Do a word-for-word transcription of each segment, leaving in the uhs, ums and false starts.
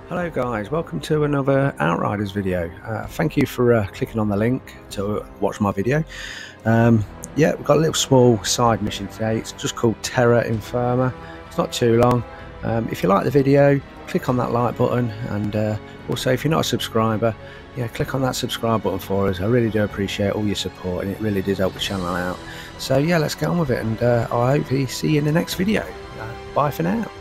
Hello guys, welcome to another Outriders video. Uh, thank you for uh, clicking on the link to watch my video. Um, yeah, we've got a little small side mission today. It's just called Terra Infirma. It's not too long. Um, if you like the video, click on that like button, and uh, also if you're not a subscriber, yeah, click on that subscribe button for us. I really do appreciate all your support, and it really does help the channel out. So yeah, let's get on with it, and uh, I hope to see you in the next video. Uh, bye for now.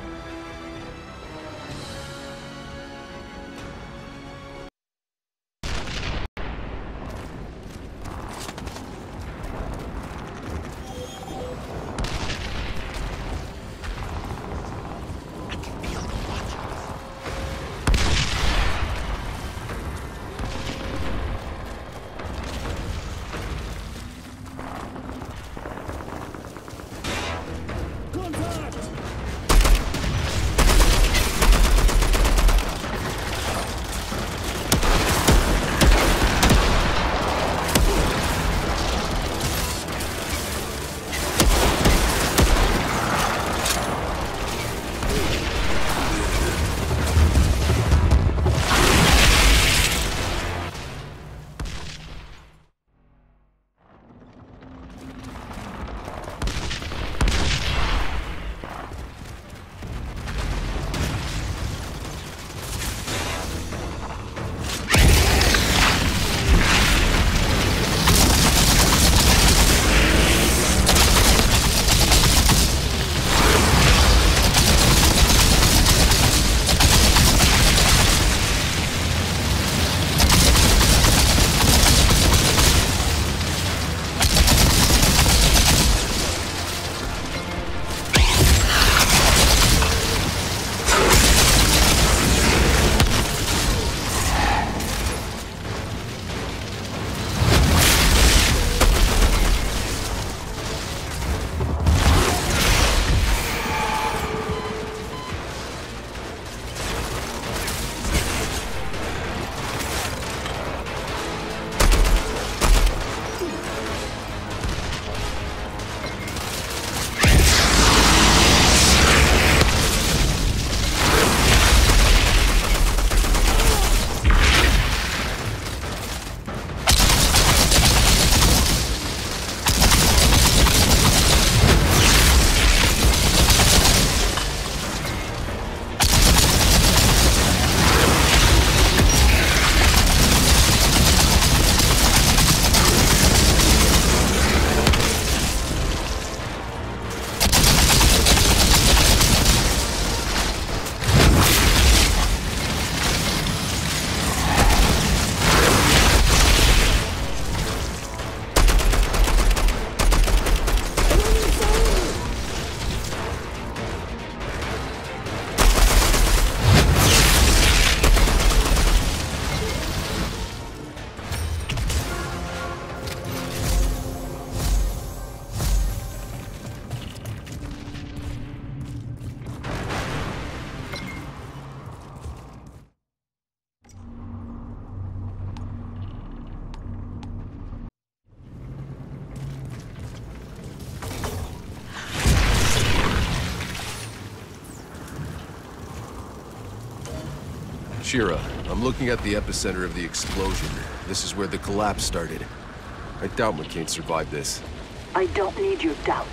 Shira, I'm looking at the epicenter of the explosion. This is where the collapse started. I doubt McCain survived this. I don't need your doubts.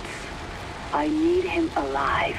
I need him alive.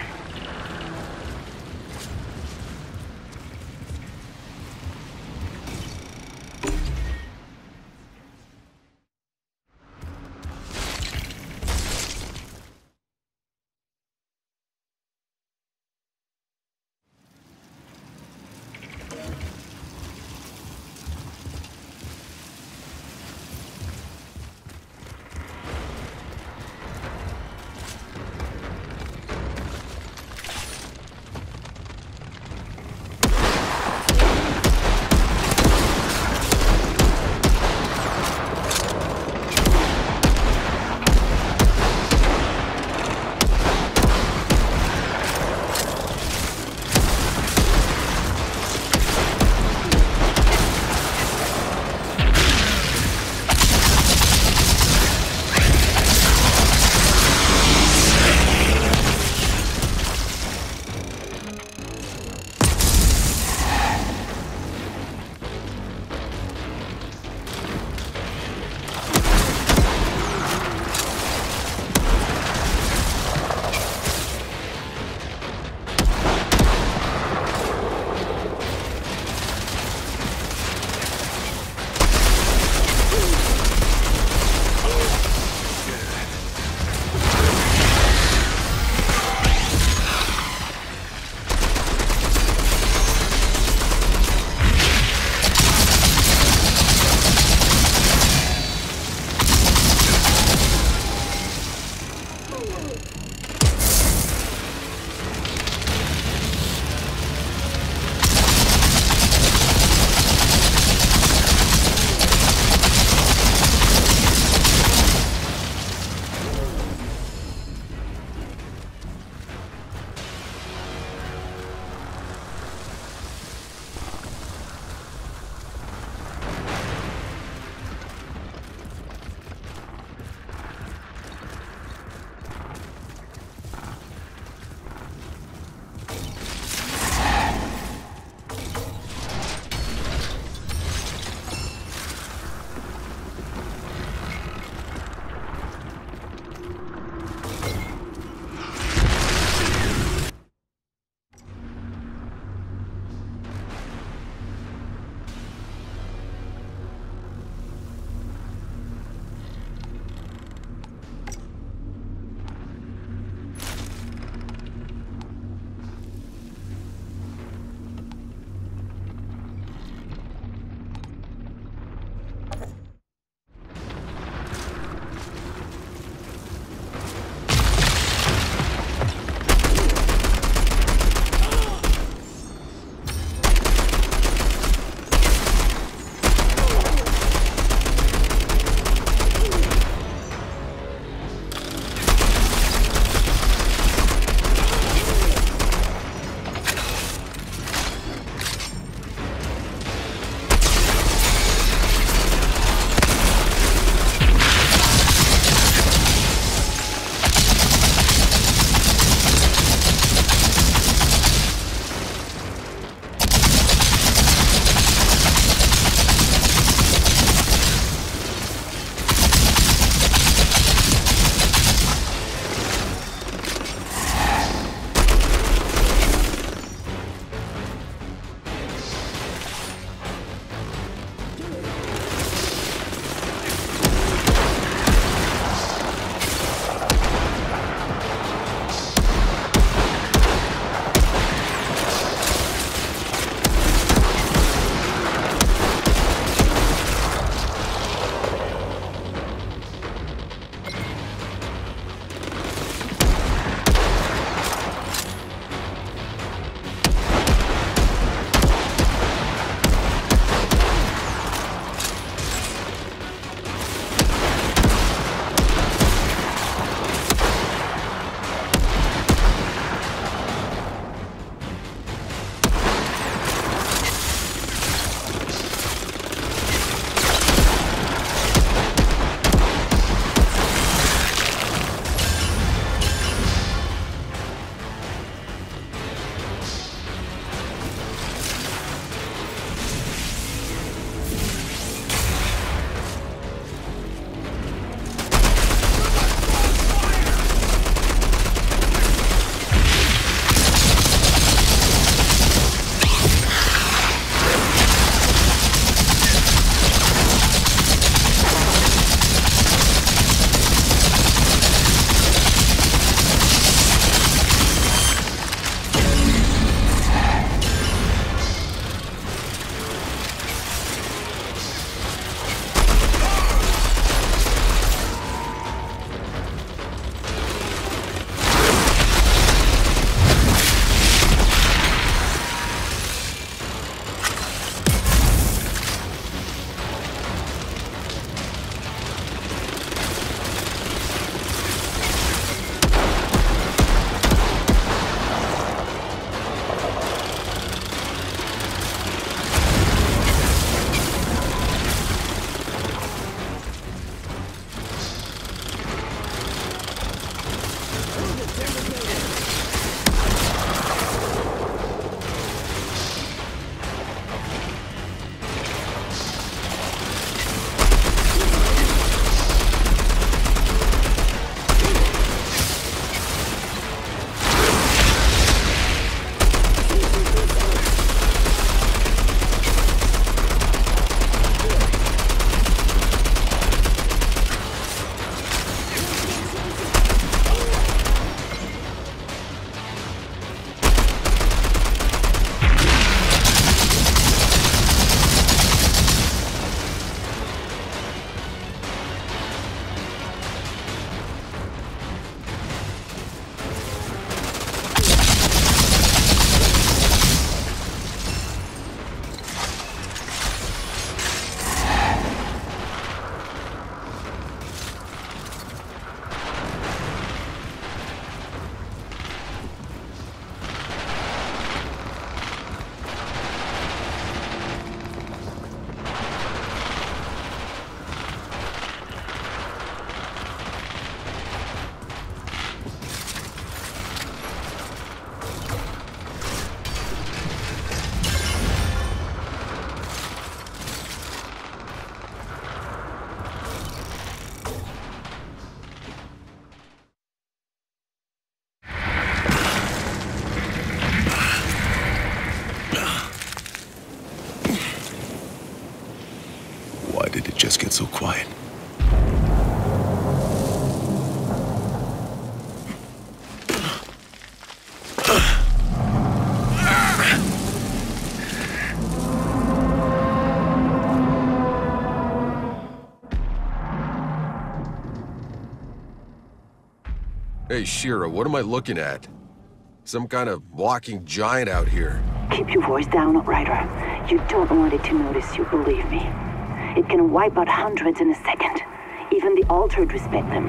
Hey, Shira, what am I looking at? Some kind of walking giant out here. Keep your voice down, Outrider. You don't want it to notice you, believe me. It can wipe out hundreds in a second. Even the Altered respect them.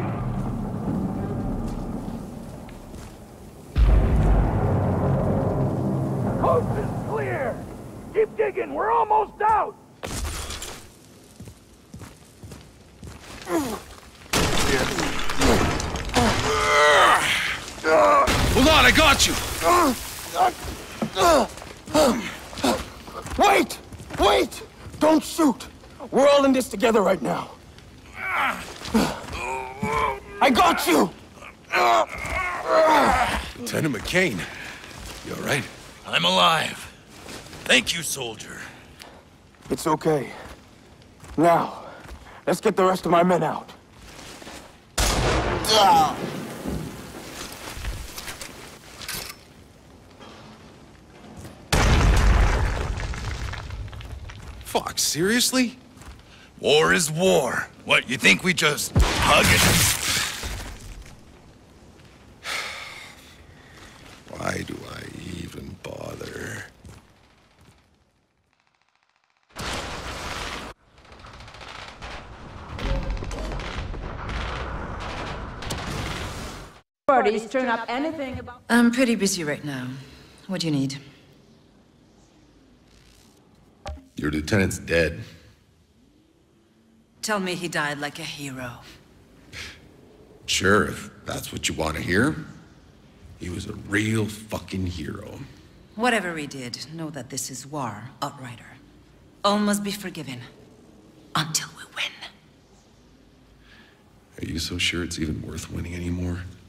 Coast is clear! Keep digging, we're almost out! Hold on, I got you! Wait! Wait! Don't shoot! We're all in this together right now. I got you! Lieutenant McCain, you all right? I'm alive. Thank you, soldier. It's okay. Now, let's get the rest of my men out. Fuck, seriously? War is war. What, you think we just hug it? Why do I even bother? Parties turn up anything about... I'm pretty busy right now. What do you need? Your lieutenant's dead. Tell me he died like a hero. Sure, if that's what you want to hear. He was a real fucking hero. Whatever he did, know that this is war, Outrider. All must be forgiven. Until we win. Are you so sure it's even worth winning anymore?